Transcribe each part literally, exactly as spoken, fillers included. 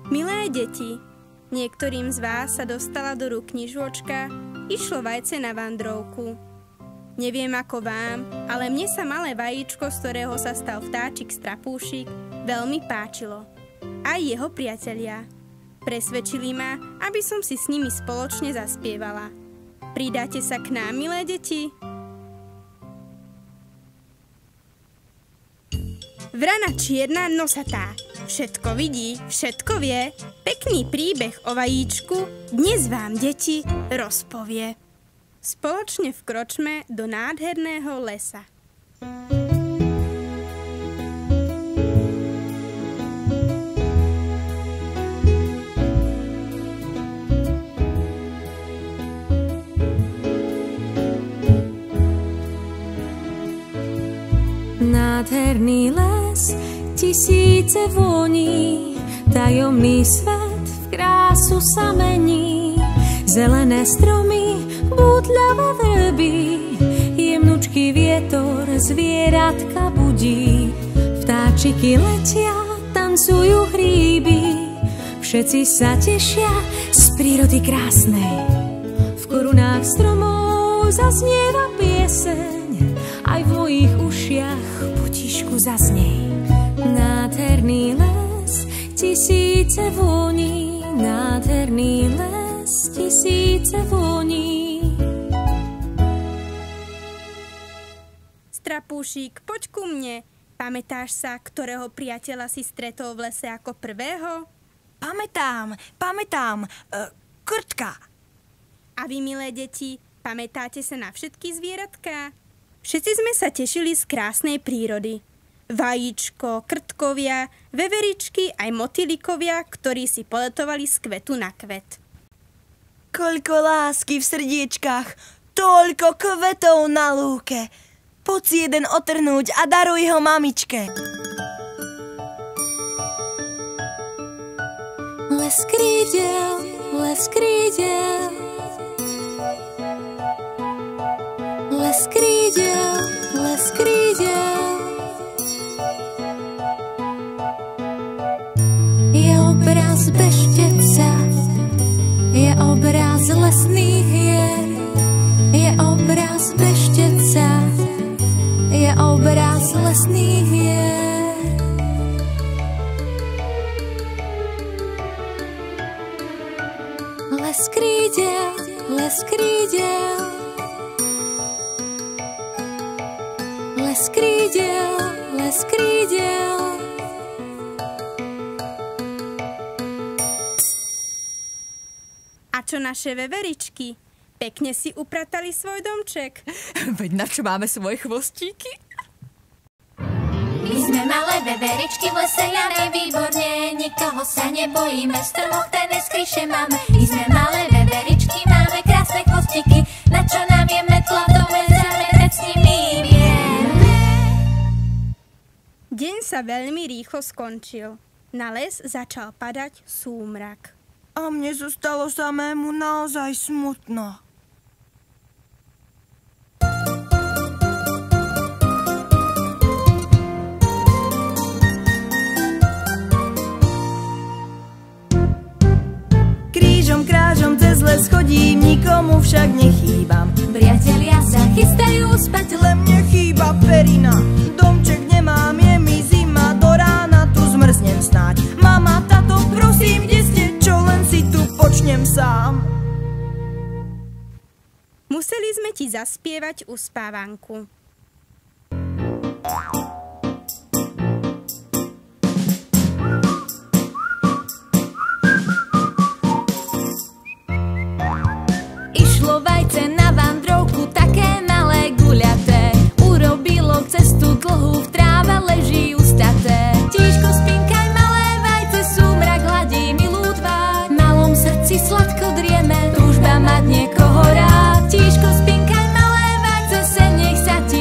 Milé deti, niektorým z vás sa dostala do rúk knižôčka Išlo vajce na vandrovku. Neviem ako vám, ale mne sa malé vajíčko, z ktorého sa stal vtáčik strapúšik, veľmi páčilo. Aj jeho priatelia. Presvedčili ma, aby som si s nimi spoločne zaspievala. Pridáte sa k nám, milé deti? Vrana čierna nosatá. Všetko vidí, všetko vie. Pekný príbeh o vajíčku dnes vám, deti, rozpovie. Spoločne vkročme do nádherného lesa. Nádherný les, tisíce voní, tajomný svet v krásu sa mení. Zelené stromy, bútľavé vrby, jemnučký vietor zvieratka budí. Vtáčiky letia, tancujú hríby, všetci sa tešia z prírody krásnej. V korunách stromov zaznieva pieseň, aj v mojich ušiach potišku zaznej. Nádherný les, tisíce voní, nádherný les, tisíce voní. Strapúšik, poď ku mne. Pamätáš sa, ktorého priateľa si stretol v lese ako prvého? Pamätám, pamätám, uh, Krtka. A vy, milé deti, pamätáte sa na všetky zvieratká? Všetci sme sa tešili z krásnej prírody. Vajíčko, krtkovia, veveričky aj motýlikovia, ktorí si poletovali z kvetu na kvet. Koľko lásky v srdiečkách, toľko kvetov na lúke. Poď si jeden otrhnúť a daruj ho mamičke. Les krídel, les krídel, les krídel, les krídel. Je obraz bešteca, je obraz lesných hier, je obraz bešteca, je obraz lesných hier. Les krídel, les krídel, les krídel, les krídel. A čo naše veveričky? Pekne si upratali svoj domček. Veď na čo máme svoje chvostíky? My sme malé veveričky v lese, Jane, výborne, nikoho sa nebojíme, v stromoch tajné skryše máme. My sme malé veveričky, máme krásne chvostíky, na čo nám je metla v dome, zamerať s nimi vieme. Deň sa veľmi rýchlo skončil. Na les začal padať súmrak. A mne zostalo samému naozaj smutno. Krížom krážom cez les chodím, nikomu však nechýbam. Priatelia sa chystajú spať, Len mne chýba perina, domček nemám, je mi zima, do rána tu zmrznem snáď. Mama, tato, prosím, kde ste, čo len si tu počnem sám. Museli sme ti zaspievať uspávanku. išlo vajce na vandrovku, také malé guľaté. Urobilo cestu dlhú, v tráve leží ustaté. Tíško, spinkaj, malé vajce, súmrak hladí milú tvár. V malom srdci sladko drieme, túžba mať niekoho rád. Tíško, spinkaj, malé vajce, sen nech sa ti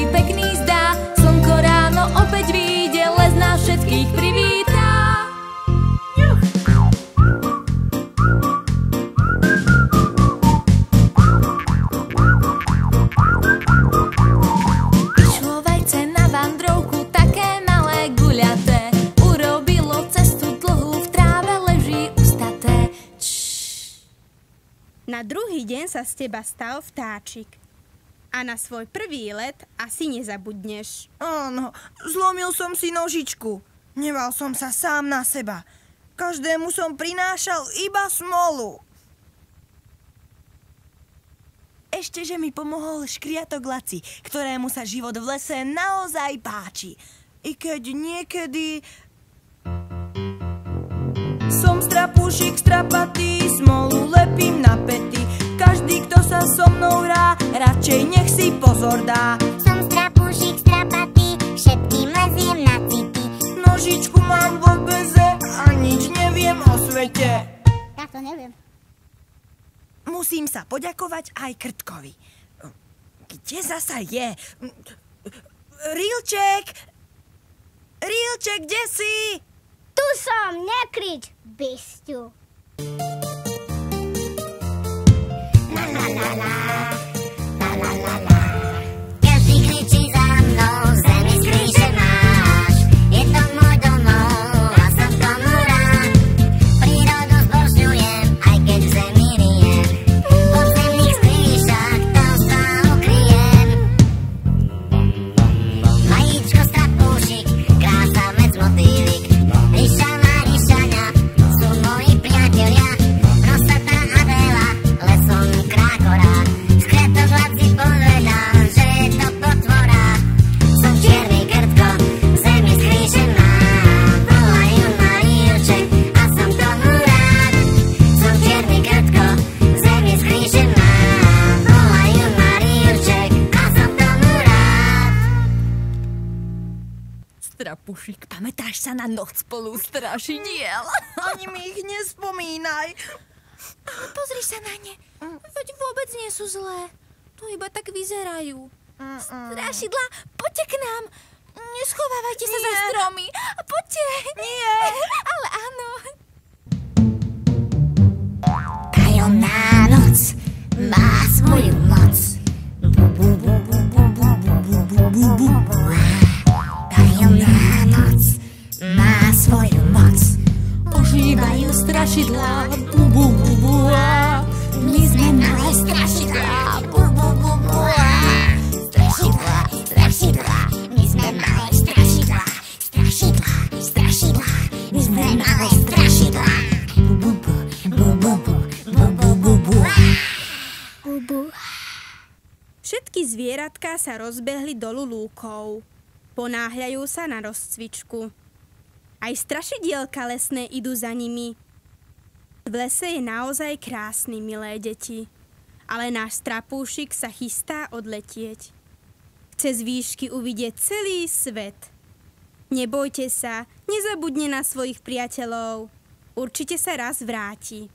Na druhý deň sa z teba stal vtáčik. A na svoj prvý let asi nezabudneš. Áno, zlomil som si nožičku. Neval som sa sám na seba. Každému som prinášal iba smolu. Ešte, že mi pomohol škriatok Laci, ktorému sa život v lese naozaj páči. I keď niekedy... Som strapúšik strapatý, smolu lepím na pety. Každý, kto sa so mnou hrá, radšej nech si pozor dá. Som strapúšik strapatý, všetkým leziem na city. Nožičku mám v obeze a nič neviem o svete. Ja to neviem. Musím sa poďakovať aj Krtkovi. Kde zasa je? Rilček! Rilček, kde si? Tu som, nekrič, bysťu. La la la la, la la la la. Každý kričí za mnou, zemi z kríže máš. Je to môj domov a som tomu rád. Prírodu zbožňujem, aj keď v zemi rijem. V podzemných skrýšach tam sa ukryjem. Vajíčko, strapúšik, krása, med, motýlik. Ríšana, ríšania, sú moji priatelia. Rosatá Adela, lesom krákora. Skretok Laci povedal, že je to potvora. Som čierny Krtko, zemi z kríže mám. Volajú ma Rílček a som tomu rád. Som čierny Krtko, zemi z kríže mám. Volajú ma Rílček a som tomu rád. Strapušik, pamätáš sa na noc spolu strašidiel? Ani mi ich nespomínaj. Pozri sa na ne. Veď vôbec nie sú zlé. To iba tak vyzerajú. Strašidlá, poďte k nám. Neschovávajte sa za stromy. Poďte. Nie. Ale áno. Tajomná noc má svoju moc. Tajomná noc má svoju moc. Ožívajú strašidlá. Bu, bu, bu, bu, a. My sme malé strašidlá. Bu, bu, bu, bu, a. Strašidlá, strašidlá. My sme malé strašidlá. Strašidlá, strašidlá. My sme malé strašidlá. Bu, bu, bu, bu, bu, bu, bu, bu, bu, a. Bu, bu. Všetky zvieratká sa rozbehli dolu lúkou. Ponáhľajú sa na rozcvičku. Aj strašidielka lesné idú za nimi. V lese je naozaj krásny, milé deti. Ale náš strapúšik sa chystá odletieť. Chce z výšky uvidieť celý svet. Nebojte sa, nezabudne na svojich priateľov. Určite sa raz vráti.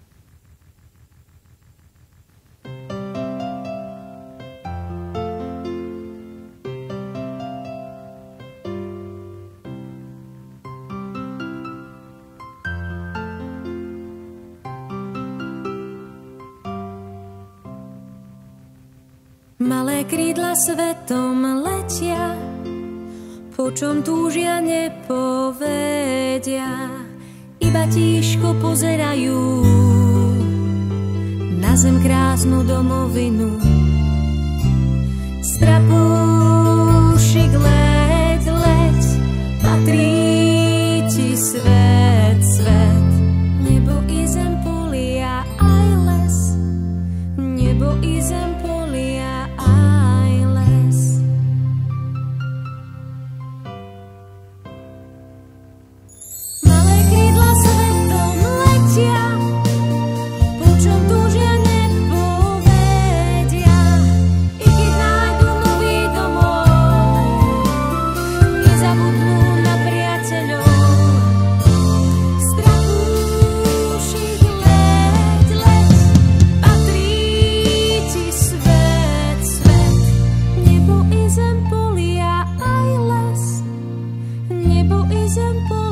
Malé krídla svetom letia, po čom túžia nepovedia, iba tížko pozerajú na zem krásnu domovinu. Strapúšik, leď, leď, patrí ti svet, svet. Nebo i zem polia aj les, nebo i zem polia aj les. Malé krídla svetom letia, po čom túžia nepovedia, i keď nájdu nový domov, nezabudnú na priateľov. Strapúšik, leď, leď, patrí ti svet, svet. Nebo i zem polia aj les, nebo i zem polia